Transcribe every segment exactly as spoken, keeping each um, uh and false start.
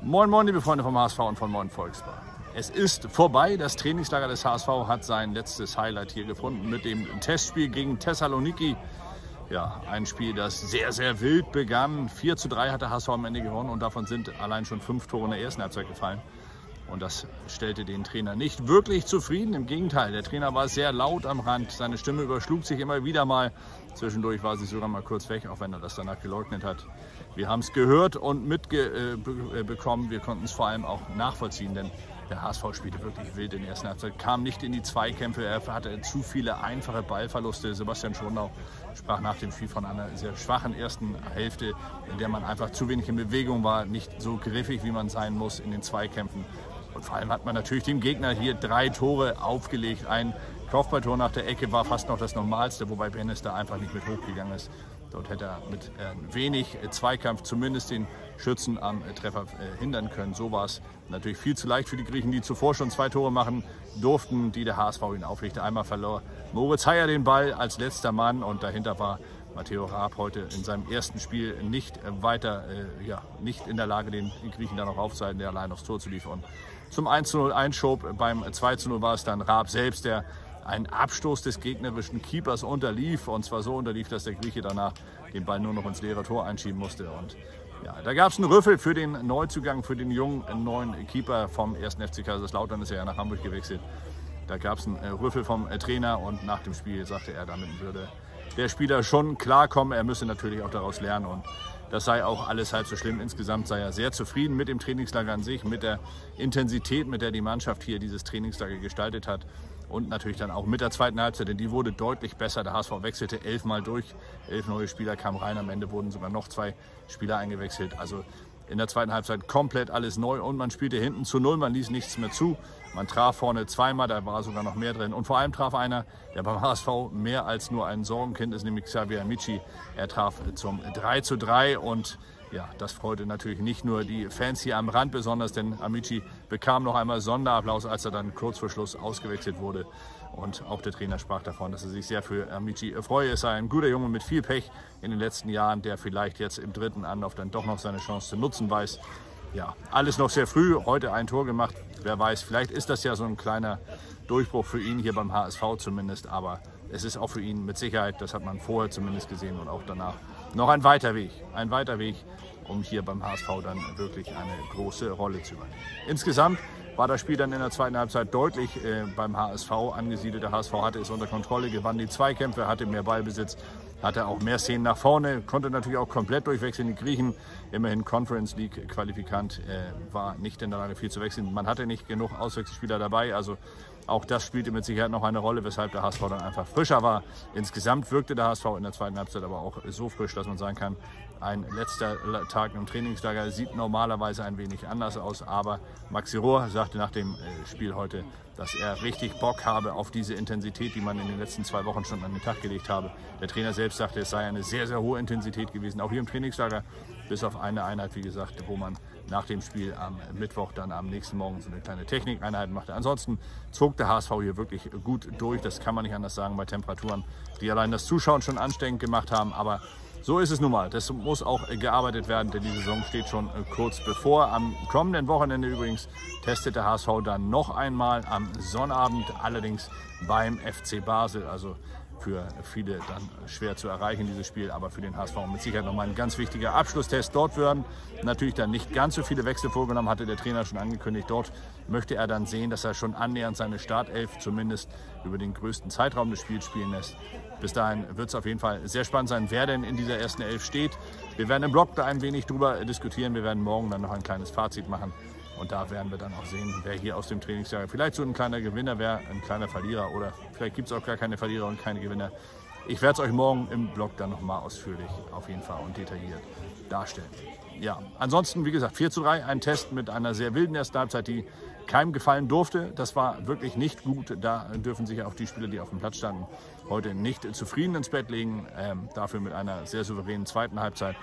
Moin Moin, liebe Freunde vom H S V und von Moin Volkspark. Es ist vorbei, das Trainingslager des H S V hat sein letztes Highlight hier gefunden mit dem Testspiel gegen Thessaloniki. Ja, ein Spiel, das sehr, sehr wild begann. vier zu drei hat der H S V am Ende gewonnen und davon sind allein schon fünf Tore in der ersten Halbzeit gefallen. Und das stellte den Trainer nicht wirklich zufrieden. Im Gegenteil, der Trainer war sehr laut am Rand. Seine Stimme überschlug sich immer wieder mal. Zwischendurch war sie sogar mal kurz weg, auch wenn er das danach geleugnet hat. Wir haben es gehört und mitbekommen. Wir konnten es vor allem auch nachvollziehen, denn der H S V spielte wirklich wild in der ersten Halbzeit, kam nicht in die Zweikämpfe, er hatte zu viele einfache Ballverluste. Sebastian Schonau sprach nach dem Spiel von einer sehr schwachen ersten Hälfte, in der man einfach zu wenig in Bewegung war, nicht so griffig, wie man sein muss in den Zweikämpfen. Und vor allem hat man natürlich dem Gegner hier drei Tore aufgelegt. Ein Kopfballtor nach der Ecke war fast noch das Normalste, wobei Bennis da einfach nicht mit hochgegangen ist. Dort hätte er mit äh, wenig äh, Zweikampf zumindest den Schützen am äh, Treffer äh, hindern können. So war es natürlich viel zu leicht für die Griechen, die zuvor schon zwei Tore machen durften, die der H S V ihn auflegte. Einmal verlor Moritz Heyer den Ball als letzter Mann und dahinter war Matteo Raab heute in seinem ersten Spiel nicht äh, weiter, äh, ja, nicht in der Lage, den Griechen dann noch aufzuhalten, der allein aufs Tor zu liefern. Zum eins zu null einschob, beim zwei zu null war es dann Raab selbst, der einen Abstoß des gegnerischen Keepers unterlief. Und zwar so unterlief, dass der Grieche danach den Ball nur noch ins leere Tor einschieben musste. Und ja, da gab es einen Rüffel für den Neuzugang, für den jungen neuen Keeper vom ersten F C Kaiserslautern, ist er ja nach Hamburg gewechselt. Da gab es einen Rüffel vom Trainer und nach dem Spiel sagte er, damit würde der Spieler schon klarkommen. Er müsse natürlich auch daraus lernen und das sei auch alles halb so schlimm. Insgesamt sei er sehr zufrieden mit dem Trainingslager an sich, mit der Intensität, mit der die Mannschaft hier dieses Trainingslager gestaltet hat. Und natürlich dann auch mit der zweiten Halbzeit, denn die wurde deutlich besser. Der H S V wechselte elfmal durch, elf neue Spieler kamen rein. Am Ende wurden sogar noch zwei Spieler eingewechselt. Also in der zweiten Halbzeit komplett alles neu und man spielte hinten zu null, man ließ nichts mehr zu. Man traf vorne zweimal, da war sogar noch mehr drin. Und vor allem traf einer, der beim H S V mehr als nur ein Sorgenkind ist, nämlich Xavier Amici. Er traf zum drei zu drei und ja, das freute natürlich nicht nur die Fans hier am Rand besonders, denn Amici bekam noch einmal Sonderapplaus, als er dann kurz vor Schluss ausgewechselt wurde. Und auch der Trainer sprach davon, dass er sich sehr für Amici freue. Es sei ein guter Junge mit viel Pech in den letzten Jahren, der vielleicht jetzt im dritten Anlauf dann doch noch seine Chance zu nutzen weiß. Ja, alles noch sehr früh, heute ein Tor gemacht. Wer weiß, vielleicht ist das ja so ein kleiner Durchbruch für ihn hier beim H S V zumindest. Aber es ist auch für ihn mit Sicherheit, das hat man vorher zumindest gesehen und auch danach, noch ein weiter Weg. Ein weiter Weg, um hier beim H S V dann wirklich eine große Rolle zu übernehmen. Insgesamt war das Spiel dann in der zweiten Halbzeit deutlich äh, beim H S V angesiedelt. Der H S V hatte es unter Kontrolle, gewann die Zweikämpfe, hatte mehr Ballbesitz, hatte auch mehr Szenen nach vorne, konnte natürlich auch komplett durchwechseln. Die Griechen, immerhin Conference League Qualifikant, äh, war nicht in der Lage viel zu wechseln. Man hatte nicht genug Auswechselspieler dabei, also auch das spielte mit Sicherheit noch eine Rolle, weshalb der H S V dann einfach frischer war. Insgesamt wirkte der H S V in der zweiten Halbzeit aber auch so frisch, dass man sagen kann, ein letzter Tag im Trainingslager sieht normalerweise ein wenig anders aus. Aber Maxi Rohr sagte nach dem Spiel heute, dass er richtig Bock habe auf diese Intensität, die man in den letzten zwei Wochen schon an den Tag gelegt habe. Der Trainer selbst sagte, es sei eine sehr, sehr hohe Intensität gewesen, auch hier im Trainingslager, bis auf eine Einheit, wie gesagt, wo man nach dem Spiel am Mittwoch dann am nächsten Morgen so eine kleine Technikeinheit machte. Ansonsten zog der H S V hier wirklich gut durch, das kann man nicht anders sagen, bei Temperaturen, die allein das Zuschauen schon ansteckend gemacht haben. Aber so ist es nun mal. Das muss auch gearbeitet werden, denn die Saison steht schon kurz bevor. Am kommenden Wochenende übrigens testet der H S V dann noch einmal am Sonnabend, allerdings beim F C Basel. Also für viele dann schwer zu erreichen, dieses Spiel, aber für den H S V mit Sicherheit nochmal ein ganz wichtiger Abschlusstest. Dort werden natürlich dann nicht ganz so viele Wechsel vorgenommen, hatte der Trainer schon angekündigt. Dort möchte er dann sehen, dass er schon annähernd seine Startelf zumindest über den größten Zeitraum des Spiels spielen lässt. Bis dahin wird es auf jeden Fall sehr spannend sein, wer denn in dieser ersten Elf steht. Wir werden im Blog da ein wenig drüber diskutieren. Wir werden morgen dann noch ein kleines Fazit machen. Und da werden wir dann auch sehen, wer hier aus dem Trainingsjahr vielleicht so ein kleiner Gewinner wäre, ein kleiner Verlierer oder vielleicht gibt es auch gar keine Verlierer und keine Gewinner. Ich werde es euch morgen im Blog dann nochmal ausführlich auf jeden Fall und detailliert darstellen. Ja, ansonsten, wie gesagt, vier zu drei, ein Test mit einer sehr wilden ersten Halbzeit, die keinem gefallen durfte. Das war wirklich nicht gut. Da dürfen sich auch die Spieler, die auf dem Platz standen, heute nicht zufrieden ins Bett legen. Ähm, dafür mit einer sehr souveränen zweiten Halbzeit.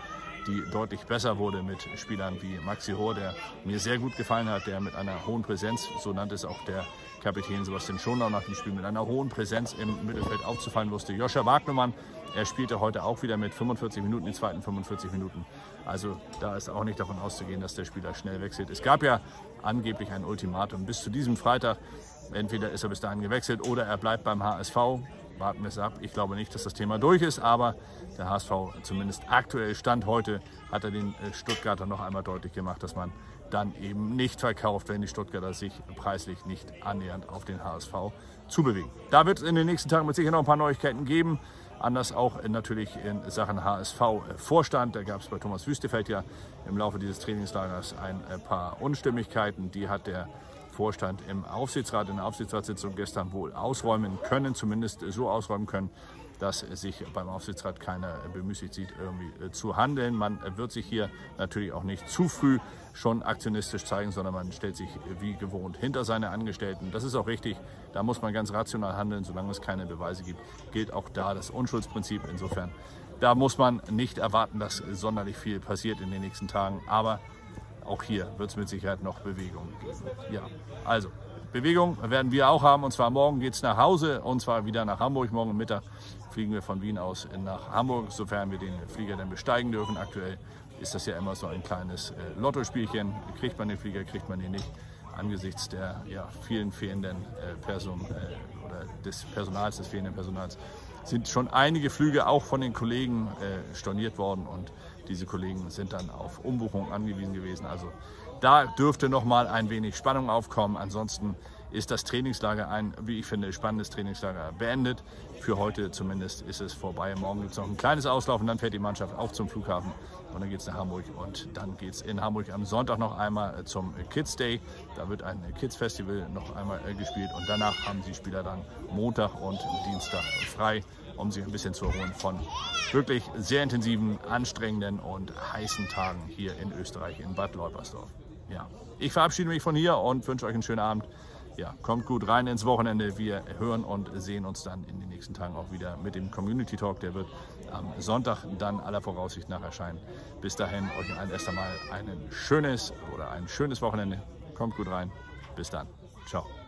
die deutlich besser wurde mit Spielern wie Maxi Hohr, der mir sehr gut gefallen hat, der mit einer hohen Präsenz, so nannte es auch der Kapitän Sebastian Schonlau nach dem Spiel, mit einer hohen Präsenz im Mittelfeld aufzufallen wusste. Joscha Wagnermann, er spielte heute auch wieder mit fünfundvierzig Minuten, die zweiten fünfundvierzig Minuten. Also da ist auch nicht davon auszugehen, dass der Spieler schnell wechselt. Es gab ja angeblich ein Ultimatum bis zu diesem Freitag. Entweder ist er bis dahin gewechselt oder er bleibt beim H S V. Warten wir es ab. Ich glaube nicht, dass das Thema durch ist, aber der H S V, zumindest aktuell Stand heute, hat er den Stuttgarter noch einmal deutlich gemacht, dass man dann eben nicht verkauft, wenn die Stuttgarter sich preislich nicht annähernd auf den H S V zubewegen. Da wird es in den nächsten Tagen mit Sicherheit noch ein paar Neuigkeiten geben. Anders auch natürlich in Sachen H S V-Vorstand. Da gab es bei Thomas Wüstefeld ja im Laufe dieses Trainingslagers ein paar Unstimmigkeiten. Die hat der Vorstand im Aufsichtsrat, in der Aufsichtsratssitzung gestern wohl ausräumen können, zumindest so ausräumen können, dass sich beim Aufsichtsrat keiner bemüßigt sieht, irgendwie zu handeln. Man wird sich hier natürlich auch nicht zu früh schon aktionistisch zeigen, sondern man stellt sich wie gewohnt hinter seine Angestellten. Das ist auch richtig, da muss man ganz rational handeln, solange es keine Beweise gibt, gilt auch da das Unschuldsprinzip. Insofern, da muss man nicht erwarten, dass sonderlich viel passiert in den nächsten Tagen, aber auch hier wird es mit Sicherheit noch Bewegung geben. Ja, also Bewegung werden wir auch haben, und zwar morgen geht es nach Hause, und zwar wieder nach Hamburg. Morgen Mittag fliegen wir von Wien aus nach Hamburg, sofern wir den Flieger dann besteigen dürfen. Aktuell ist das ja immer so ein kleines äh, Lottospielchen. Kriegt man den Flieger, kriegt man den nicht. Angesichts der ja, vielen fehlenden äh, Person, äh, oder des Personals, des fehlenden Personals, sind schon einige Flüge auch von den Kollegen äh, storniert worden, und diese Kollegen sind dann auf Umbuchung angewiesen gewesen. Also da dürfte noch mal ein wenig Spannung aufkommen. Ansonsten ist das Trainingslager ein, wie ich finde, spannendes Trainingslager beendet. Für heute zumindest ist es vorbei. Morgen gibt es noch ein kleines Auslaufen, dann fährt die Mannschaft auch zum Flughafen und dann geht es nach Hamburg, und dann geht es in Hamburg am Sonntag noch einmal zum Kids Day. Da wird ein Kids Festival noch einmal gespielt, und danach haben die Spieler dann Montag und Dienstag frei, um sich ein bisschen zu erholen von wirklich sehr intensiven, anstrengenden und heißen Tagen hier in Österreich, in Bad Leupersdorf. Ja, ich verabschiede mich von hier und wünsche euch einen schönen Abend. Ja, kommt gut rein ins Wochenende. Wir hören und sehen uns dann in den nächsten Tagen auch wieder mit dem Community Talk. Der wird am Sonntag dann aller Voraussicht nach erscheinen. Bis dahin euch allen erst einmal ein schönes oder ein schönes Wochenende. Kommt gut rein. Bis dann. Ciao.